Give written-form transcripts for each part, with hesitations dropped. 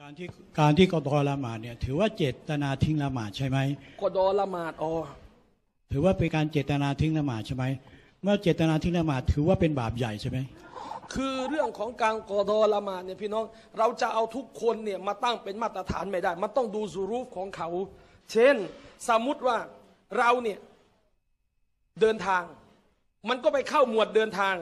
การที่กอฎอละหมาดเนี่ยถือว่าเจตนาทิ้งละหมาดใช่ไหมกอฎอละหมาดถือว่าเป็นการเจตนาทิ้งละหมาดใช่ไหมเมื่อเจตนาทิ้งละหมาดถือว่าเป็นบาปใหญ่ใช่ไหมคือเรื่องของการกอฎอละหมาดเนี่ยพี่น้องเราจะเอาทุกคนเนี่ยมาตั้งเป็นมาตรฐานไม่ได้มันต้องดูซูรูฟของเขาเช่นสมมุติว่าเราเนี่ยเดินทางมันก็ไปเข้าหมวดเดินทาง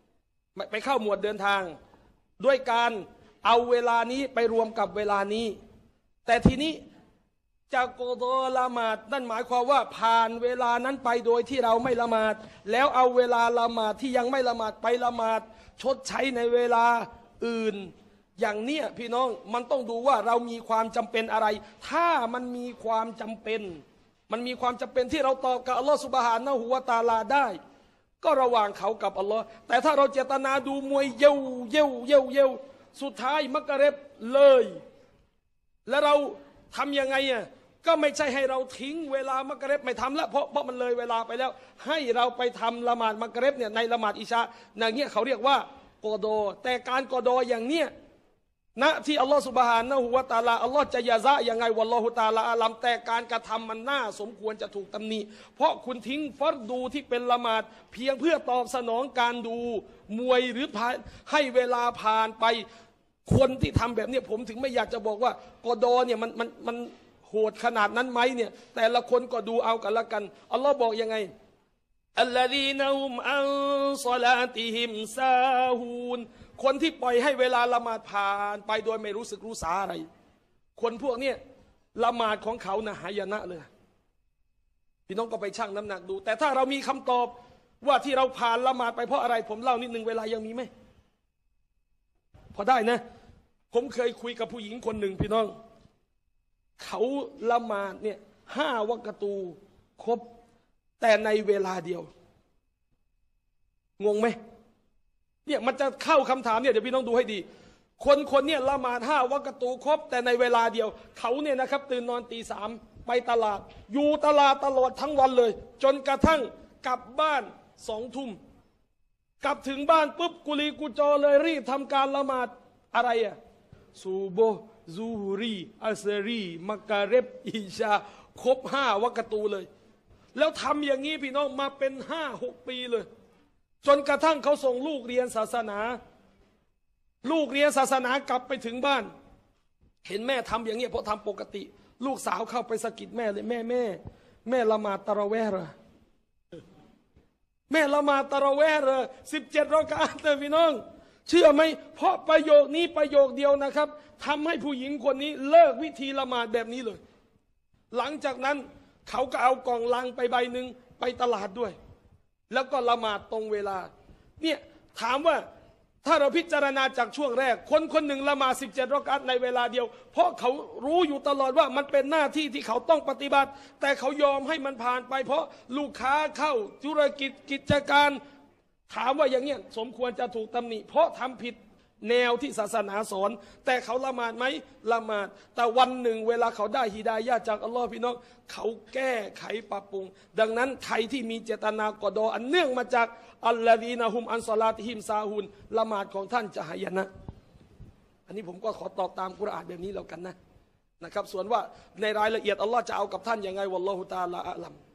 ด้วยการเอาเวลานี้ไปรวมกับเวลานี้แต่ทีนี้จากกอฎอละหมาดนั่นหมายความว่าผ่านเวลานั้นไปโดยที่เราไม่ละหมาดแล้วเอาเวลาละหมาดที่ยังไม่ละหมาดไปละหมาดชดใช้ในเวลาอื่นอย่างเนี้ยพี่น้องมันต้องดูว่าเรามีความจำเป็นอะไรถ้ามันมีความจำเป็นที่เราตอบกับอัลลอฮฺซุบฮานะฮูวะตะอาลาได้ก็ระหว่างเขากับอัลลอฮ์แต่ถ้าเราเจตนาดูมวยเย่วสุดท้ายมักริบเลยแล้วเราทำยังไงก็ไม่ใช่ให้เราทิ้งเวลามักริบไม่ทำแล้วเพราะมันเลยเวลาไปแล้วให้เราไปทำละหมาดมักริบเนี่ยในละหมาดอิชาอย่างเงี้ยเขาเรียกว่ากอฎอแต่การกอฎออย่างเนี้ยณที่อัลลอฮฺซุบฮานะฮูวะตะอาลาอัลลอฮฺจะยะซะยังไงวัลลอฮุตะอาลาอาลัมแต่การกระทำมันน่าสมควรจะถูกตำหนิเพราะคุณทิ้งฟัรดูที่เป็นละหมาดเพียงเพื่อตอบสนองการดูมวยหรือให้เวลาผ่านไปคนที่ทำแบบนี้ผมถึงไม่อยากจะบอกว่ากอฎอเนี่ยมันโหดขนาดนั้นไหมเนี่ยแต่ละคนก็ดูเอากันละกันอัลลอฮ์บอกยังไงอัลลซีนะฮุมอันศอลาติฮิมซาฮูนคนที่ปล่อยให้เวลาละหมาดผ่านไปโดยไม่รู้สึกรู้สาอะไรคนพวกนี้ละหมาดของเขานะหายนะเลยพี่น้องก็ไปชั่งน้ำหนักดูแต่ถ้าเรามีคำตอบว่าที่เราผ่านละหมาดไปเพราะอะไรผมเล่านิดนึงเวลายังมีไหมพอได้นะผมเคยคุยกับผู้หญิงคนหนึ่งพี่น้องเขาละหมาดเนี่ย5 วักตูครบแต่ในเวลาเดียวงงไหมเนี่ยมันจะเข้าคำถามเนี่ยเดี๋ยวพี่น้องดูให้ดีคนเนี่ยละหมาด5 วักตูครบแต่ในเวลาเดียวเขาเนี่ยนะครับตื่นนอนตี 3ไปตลาดอยู่ตลาดตลอดทั้งวันเลยจนกระทั่งกลับบ้าน2 ทุ่มกลับถึงบ้านปุ๊บกุลีกุจอเลยรีบทำการละหมาดอะไรซูโบซูรีอัสรีมักกะเรบอิชาครบ5 วักตูเลยแล้วทำอย่างนี้พี่น้องมาเป็น5-6 ปีเลยจนกระทั่งเขาส่งลูกเรียนศาสนากลับไปถึงบ้านเห็นแม่ทำอย่างนี้เพราะทำปกติลูกสาวเข้าไปสะกิดแม่เลยแม่ละหมาดตะเราะเวห์เหรอแม่ละหมาดตะเราะเวห์เหรอ17 รอกาอะห์พี่น้องเชื่อไหมเพราะประโยคนี้ประโยคเดียวนะครับทำให้ผู้หญิงคนนี้เลิกวิธีละหมาดแบบนี้เลยหลังจากนั้นเขาก็เอากล่องลังไปใบหนึ่งไปตลาดด้วยแล้วก็ละหมาดตรงเวลาเนี่ยถามว่าถ้าเราพิจารณาจากช่วงแรกคนหนึ่งละหมาด17 รอกาอะห์ในเวลาเดียวเพราะเขารู้อยู่ตลอดว่ามันเป็นหน้าที่ที่เขาต้องปฏิบัติแต่เขายอมให้มันผ่านไปเพราะลูกค้าเข้าธุรกิจกิจการถามว่าอย่างเงี้ยสมควรจะถูกตำหนิเพราะทำผิดแนวที่ศาสนาสอนแต่เขาละหมาดไหมละหมาดแต่วันหนึ่งเวลาเขาได้ฮิดายะห์จากอัลลอฮ์พี่น้องเขาแก้ไขปรับปรุงดังนั้นใครที่มีเจตนากอฎออันเนื่องมาจากอัลลอฮีนะฮุมอันศอลาติฮิมซาฮูนละหมาดของท่านจะหายนะอันนี้ผมก็ขอตอบตามกุรอานแบบนี้แล้วกันนะครับส่วนว่าในรายละเอียดอัลลอฮ์จะเอากับท่านยังไงวัลลอฮุตะอาลาอะลัม